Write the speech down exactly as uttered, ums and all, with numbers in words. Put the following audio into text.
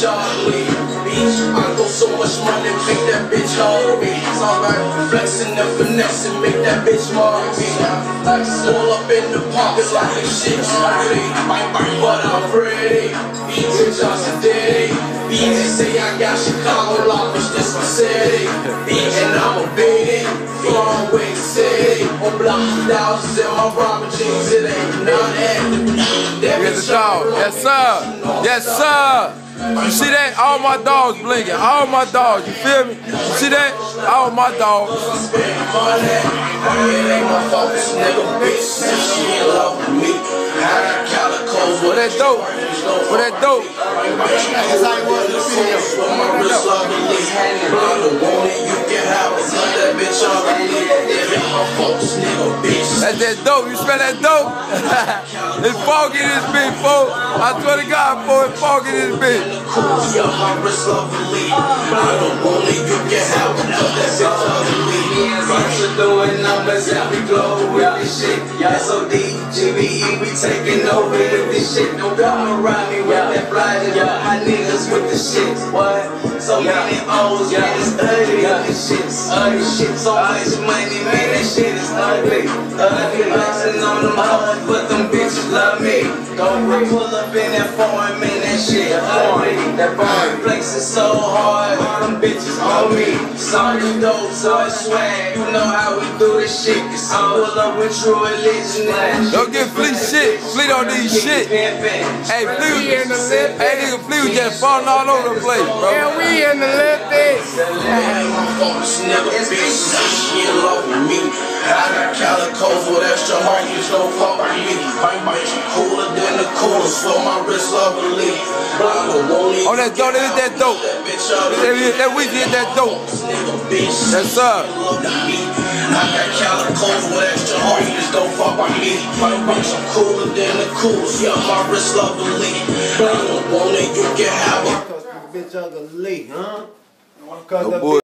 ugly. Bitch, I go so much money, make that bitch hungry. It's alright, flexing and finessing, make that bitch mark me. All up in the pocket like this shit ugly. But I'm ready, bitch, Johnson Diddy. Bitch, they say I got Chicago lockers, this my city. Bitch, and I'm a beat it, far away city. On block thousands in my rubber jeans, it ain't nothing. Here's the dog. Yes, sir. Yes, sir. You see that? All my dogs blinking. All my dogs. You feel me? You see that? All my dogs. What that dope? What that dope? That's how it was in the video. That's that dope. You smell that dope? It's foggy in this bitch, folks. I swear to God, folks, it's foggy in this bitch. Doing numbers and we glow with this shit. S O D, G B E, we taking over with this shit. Don't come around me with that blind. My niggas with the shit. What? So many O's, man, it's ugly. This shit's ugly. Shit, so much money, man, that shit is ugly. Ugly, flexing on them hoes, but them bitches love me. Don't pull up in that foreign, man, that shit ugly. That foreign flexing so hard, them bitches on me. Some of dope, so I swag. You know how we do this shit. Cause I pull up with true religion. Don't get Fleet shit. Fleet on these shit. Hey, Fleet in the left. Hey, nigga, Fleet was just falling all over the place, bro. Yeah, we in the left end. I got calicos with extra monkeys, don't fuck with me. Cooler than the coolest for my wrist lovely. Oh, that dope, that is that dope. That we did that dope. Yes, sir. I got calicos with extra monkeys, don't fuck with me. I'm cooler than the coolest, yeah, my wrist lovely. I don't want it, you can have it. Bitch ugly, huh? No boy.